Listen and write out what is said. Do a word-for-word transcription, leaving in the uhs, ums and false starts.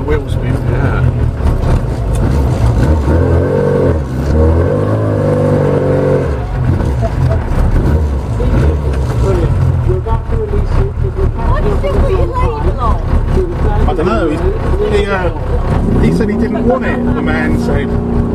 wheel spin. Yeah. Why do you think we laid long? I don't know. He, he, uh, he said he didn't want it. The man said.